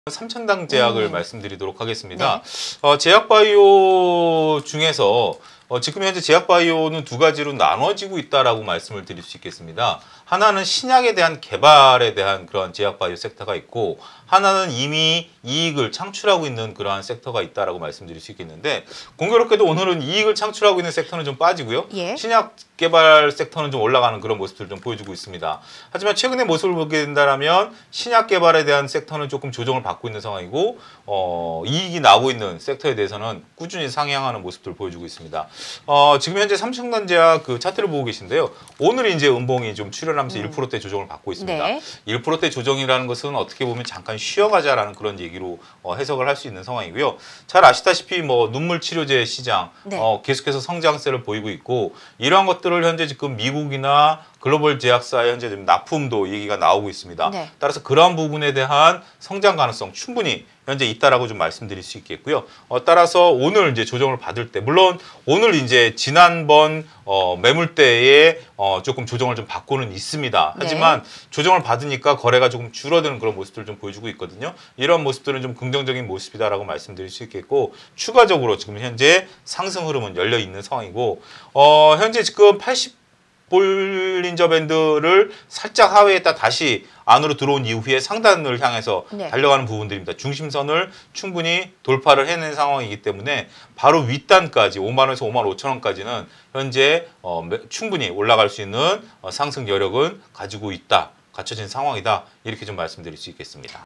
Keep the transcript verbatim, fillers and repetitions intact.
삼천당 제약을 음. 말씀드리도록 하겠습니다. 네. 어, 제약바이오 중에서 어, 지금 현재 제약바이오는 두 가지로 나눠지고 있다라고 말씀을 드릴 수 있겠습니다. 하나는 신약에 대한 개발에 대한 그런 제약바이오 섹터가 있고, 하나는 이미 이익을 창출하고 있는 그러한 섹터가 있다라고 말씀드릴 수 있겠는데, 공교롭게도 오늘은 이익을 창출하고 있는 섹터는 좀 빠지고요. 예. 신약 개발 섹터는 좀 올라가는 그런 모습들을 좀 보여주고 있습니다. 하지만 최근의 모습을 보게 된다면 신약 개발에 대한 섹터는 조금 조정을 받고 있는 상황이고, 어, 이익이 나오고 있는 섹터에 대해서는 꾸준히 상향하는 모습들을 보여주고 있습니다. 어, 지금 현재 삼성전자 그 차트를 보고 계신데요. 오늘 이제 음봉이 좀 출현하면서 음. 일 퍼센트대 조정을 받고 있습니다. 네. 일 퍼센트대 조정이라는 것은 어떻게 보면 잠깐 쉬어가자라는 그런 얘기로 어, 해석을 할 수 있는 상황이고요. 잘 아시다시피 뭐 눈물 치료제 시장 네. 어, 계속해서 성장세를 보이고 있고, 이러한 것들을 현재 지금 미국이나 글로벌 제약사의 현재 지금 납품도 얘기가 나오고 있습니다. 네. 따라서 그러한 부분에 대한 성장 가능성 충분히 현재 있다라고 좀 말씀드릴 수 있겠고요. 어, 따라서 오늘 이제 조정을 받을 때, 물론 오늘 이제 지난번 어, 매물대에 어, 조금 조정을 좀 받고는 있습니다. 하지만 네. 조정을 받으니까 거래가 조금 줄어드는 그런 모습들을 좀 보여주고 있거든요. 이런 모습들은 좀 긍정적인 모습이다라고 말씀드릴 수 있겠고, 추가적으로 지금 현재 상승 흐름은 열려 있는 상황이고, 어, 현재 지금 팔십 볼린저 밴드를 살짝 하회했다 다시 안으로 들어온 이후에 상단을 향해서 네. 달려가는 부분들입니다. 중심선을 충분히 돌파를 해낸 상황이기 때문에 바로 윗단까지 오만 원에서 오만 오천 원까지는 현재 어, 충분히 올라갈 수 있는 어, 상승 여력은 가지고 있다, 갖춰진 상황이다, 이렇게 좀 말씀드릴 수 있겠습니다.